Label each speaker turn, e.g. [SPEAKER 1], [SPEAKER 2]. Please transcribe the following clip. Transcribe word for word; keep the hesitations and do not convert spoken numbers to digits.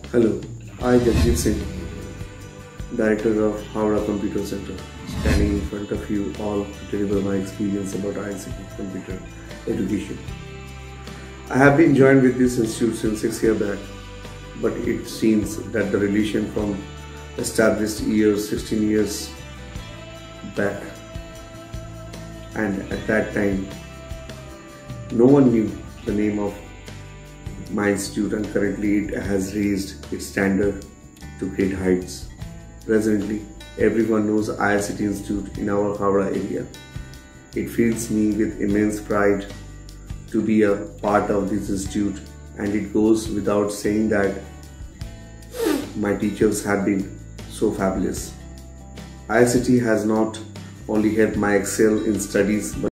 [SPEAKER 1] Hello, I Jagjit Singh, Director of Howrah Computer Center, standing in front of you all to deliver my experience about I A C T Computer Education. I have been joined with this institute since six years back, but it seems that the relation from established years, sixteen years back, and at that time, no one knew the name of my institute, and currently it has raised its standard to great heights. Presently, everyone knows I A C T Institute in our Howrah area. It fills me with immense pride to be a part of this institute, and it goes without saying that my teachers have been so fabulous. I A C T has not only helped my excel in studies, but